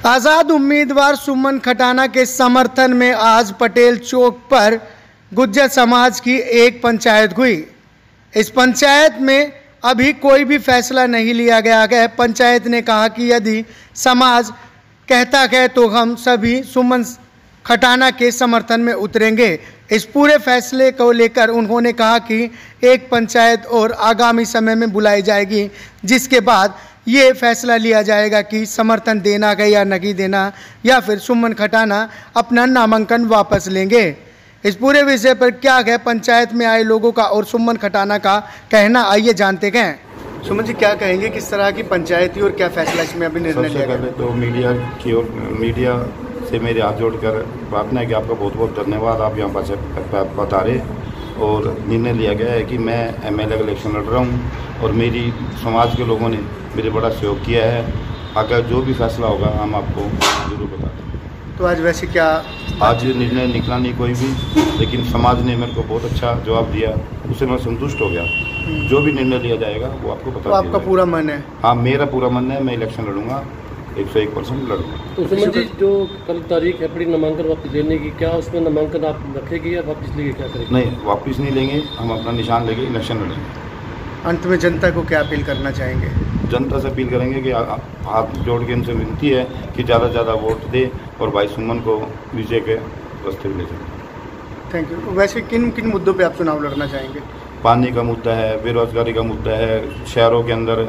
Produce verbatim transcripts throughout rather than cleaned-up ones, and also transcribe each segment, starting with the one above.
आज़ाद उम्मीदवार सुमन खटाना के समर्थन में आज पटेल चौक पर गुज्जर समाज की एक पंचायत हुई। इस पंचायत में अभी कोई भी फैसला नहीं लिया गया है। पंचायत ने कहा कि यदि समाज कहता है तो हम सभी सुमन खटाना के समर्थन में उतरेंगे। इस पूरे फैसले को लेकर उन्होंने कहा कि एक पंचायत और आगामी समय में बुलाई जाएगी, जिसके बाद ये फैसला लिया जाएगा कि समर्थन देना है या नहीं देना, या फिर सुमन खटाना अपना नामांकन वापस लेंगे। इस पूरे विषय पर क्या है पंचायत में आए लोगों का और सुमन खटाना का कहना, आइए जानते हैं। सुमन जी, क्या कहेंगे, किस तरह की पंचायत थी और क्या फैसला इसमें अभी निर्णय लिया गया? सबसे पहले तो मीडिया की ओर मीडिया से मेरे हाथ जोड़कर प्रार्थना है कि आपका बहुत बहुत धन्यवाद, आप यहाँ पर बता रहे और निर्णय लिया गया है कि मैं एमएलए का इलेक्शन लड़ रहा हूँ और मेरी समाज के लोगों ने मेरे बड़ा सहयोग किया है। अगर जो भी फैसला होगा हम आपको जरूर बता दें। तो आज वैसे क्या आज निर्णय निकला नहीं कोई भी, लेकिन समाज ने मेरे को बहुत अच्छा जवाब दिया, उससे मैं संतुष्ट हो गया। जो भी निर्णय लिया जाएगा वो आपको बता तो आपका पूरा मन है? हाँ, मेरा पूरा मन है, मैं इलेक्शन लड़ूंगा, एक सौ एक परसेंट लड़ूंगा। तो सुमन जी, जो कल तारीख है अपनी नामांकन वापस लेने की, क्या उसमें नामांकन आप रखेंगे या वापस लेंगे, क्या करेंगे? नहीं, वापस नहीं लेंगे, हम अपना निशान लेके इलेक्शन लड़ेंगे। अंत में जनता को क्या अपील करना चाहेंगे? जनता से अपील करेंगे कि हाथ जोड़ के इनसे विनती है कि ज़्यादा से ज़्यादा वोट दे और भाई सुमन को विजय के रास्ते में ले जाए। Thank you. वैसे किन किन मुद्दों पे आप चुनाव लड़ना चाहेंगे? पानी का मुद्दा है, बेरोजगारी का मुद्दा है, शहरों के अंदर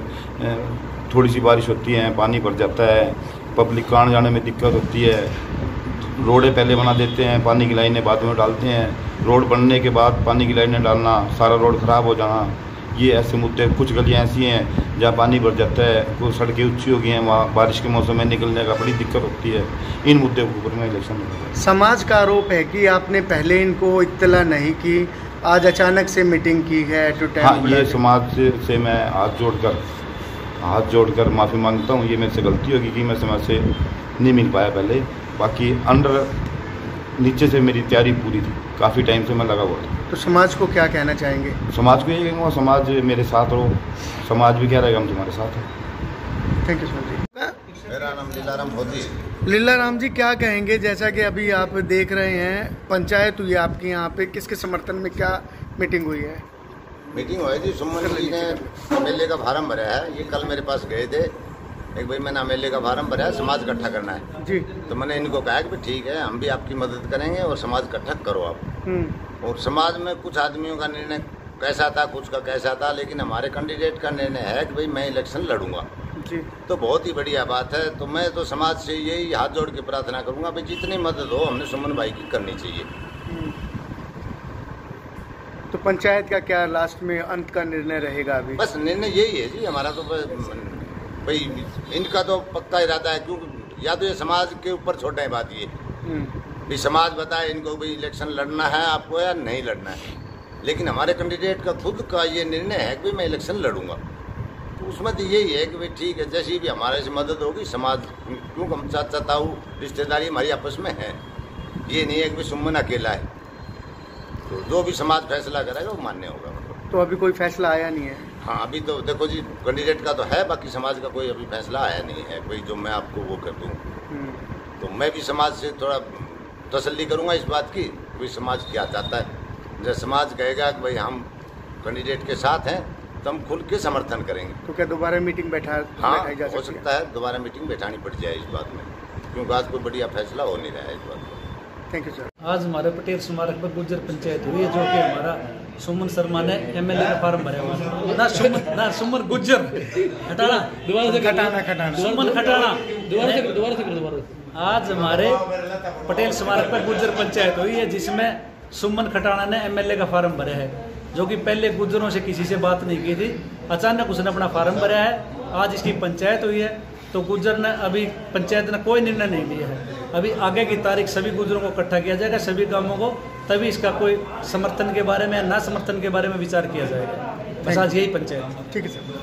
थोड़ी सी बारिश होती है पानी भर जाता है, पब्लिक को आने जाने में दिक्कत होती है, रोडें पहले बना देते हैं, पानी की लाइनें बाद में डालते हैं, रोड बनने के बाद पानी की लाइनें डालना, सारा रोड ख़राब हो जाना, ये ऐसे मुद्दे। कुछ गलियाँ ऐसी हैं जहाँ पानी भर जाता है, कुछ सड़कें ऊंची हो गई हैं, वहाँ बारिश के मौसम में निकलने का बड़ी दिक्कत होती है। इन मुद्दों के ऊपर मैं इलेक्शन लड़ूंगा। समाज का आरोप है कि आपने पहले इनको इत्तला नहीं की, आज अचानक से मीटिंग की है टू टाइम। हाँ, ये समाज से, से मैं हाथ जोड़कर हाथ जोड़कर माफ़ी मांगता हूँ। ये मेरे से गलती होगी कि मैं समाज से नहीं मिल पाया पहले। बाकी अंडर नीचे से मेरी तैयारी पूरी थी, काफ़ी टाइम से मैं लगा हुआ था। तो समाज को क्या कहना चाहेंगे? समाज को यही कहूँगा, समाज मेरे साथ हो, समाज भी कह रहेगा हम तुम्हारे साथ हैं। Thank you sir ji. मेरा नाम लीलाराम मोदी। लीलाराम जी, क्या कहेंगे, जैसा कि अभी आप देख रहे हैं पंचायत हुई आपके यहाँ पे, किसके समर्थन में क्या मीटिंग हुई है? मीटिंग हुई थी, सुमन जी ने एमएलए का फार्म भरा है। ये कल मेरे पास गए थे, एक भाई मैंने एमएलए का फार्म भरा है, समाज इकट्ठा करना है जी। तो मैंने इनको कहा कि ठीक है, हम भी आपकी मदद करेंगे और समाज इकट्ठा करो आप। और समाज में कुछ आदमियों का निर्णय कैसा था, कुछ का कैसा था, लेकिन हमारे कैंडिडेट का निर्णय है कि भाई मैं इलेक्शन लड़ूंगा जी। तो बहुत ही बढ़िया बात है। तो मैं तो समाज से यही हाथ जोड़ के प्रार्थना करूंगा भाई जितनी मदद हो हमने सुमन भाई की करनी चाहिए। तो पंचायत का क्या लास्ट में अंत का निर्णय रहेगा? अभी बस निर्णय यही है जी हमारा, तो भाई इनका तो पक्का इरादा है, क्योंकि या तो ये समाज के ऊपर छोटा है बात ये भी समाज बताए इनको भाई इलेक्शन लड़ना है आपको या नहीं लड़ना है, लेकिन हमारे कैंडिडेट का खुद का ये निर्णय है कि मैं इलेक्शन लड़ूंगा। तो उसमें तो यही है कि भाई ठीक है, जैसी भी हमारे से मदद होगी समाज, क्योंकि हम चाचा ताऊ रिश्तेदारी हमारी आपस में है, ये नहीं है कि सुमन अकेला है। तो जो भी समाज फैसला करेगा वो मान्य होगा। मतलब तो अभी कोई फैसला आया नहीं है? हाँ, अभी तो देखो जी कैंडिडेट का तो है, बाकी समाज का कोई अभी फैसला आया नहीं है भाई जो मैं आपको वो कर दूँ। तो मैं भी समाज से थोड़ा तसल्ली करूँगा इस बात की भाई समाज क्या चाहता है। जब समाज कहेगा कि भाई हम कैंडिडेट के साथ हैं तो हम खुल के समर्थन करेंगे। तो क्या दोबारा मीटिंग बैठा हाँ जा हो सकता है, दोबारा मीटिंग बैठानी पड़ जाए इस बात में, क्योंकि आज कोई बढ़िया फैसला हो नहीं रहा है इस बात में। Thank you sir. आज हमारे पटेल स्मारक पर गुज्जर पंचायत हुई है, जो कि हमारा सुमन शर्मा ने एमएलए का फार्म भरा हुआ ना सुमन ना सुमन गुज्जर खटाना दोबारा से खटाना खटाना सुमन खटाना दोबारा से दोबारा से दोबारा आज हमारे पटेल स्मारक पर गुज्जर पंचायत हुई है, जिसमें सुमन खटाना ने एमएलए का फार्म भरा है, जो कि पहले गुज्जरों से किसी से बात नहीं की थी। अचानक उसने अपना फार्म भरा है, आज इसकी पंचायत हुई है। तो गुज्जर ने अभी पंचायत ने कोई निर्णय नहीं लिया है। अभी आगे की तारीख सभी गुज्जरों को इकट्ठा किया जाएगा, सभी गांवों को, तभी इसका कोई समर्थन के बारे में या ना समर्थन के बारे में विचार किया जाएगा। बस आज यही पंचायत। ठीक है सर।